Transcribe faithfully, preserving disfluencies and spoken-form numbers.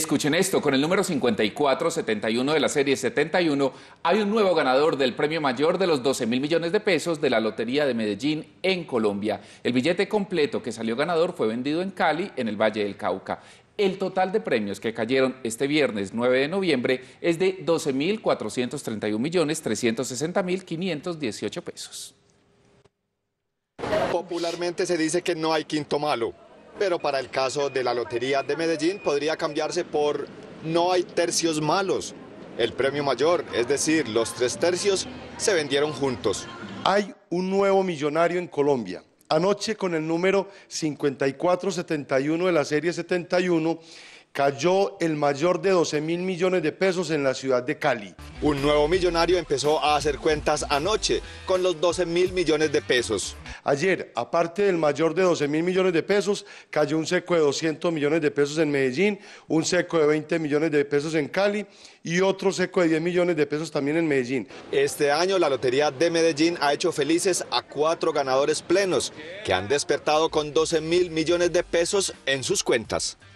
Escuchen esto, con el número cincuenta y cuatro setenta y uno de la serie setenta y uno hay un nuevo ganador del premio mayor de los doce mil millones de pesos de la Lotería de Medellín en Colombia. El billete completo que salió ganador fue vendido en Cali, en el Valle del Cauca. El total de premios que cayeron este viernes nueve de noviembre es de doce mil cuatrocientos treinta y un millones trescientos sesenta mil quinientos dieciocho pesos. Popularmente se dice que no hay quinto malo, pero para el caso de la Lotería de Medellín podría cambiarse por no hay tercios malos. El premio mayor, es decir, los tres tercios, se vendieron juntos. Hay un nuevo millonario en Colombia. Anoche, con el número cincuenta y cuatro setenta y uno de la serie setenta y uno, cayó el mayor de doce mil millones de pesos en la ciudad de Cali. Un nuevo millonario empezó a hacer cuentas anoche con los doce mil millones de pesos. Ayer, aparte del mayor de doce mil millones de pesos, cayó un seco de doscientos millones de pesos en Medellín, un seco de veinte millones de pesos en Cali y otro seco de diez millones de pesos también en Medellín. Este año la Lotería de Medellín ha hecho felices a cuatro ganadores plenos que han despertado con doce mil millones de pesos en sus cuentas.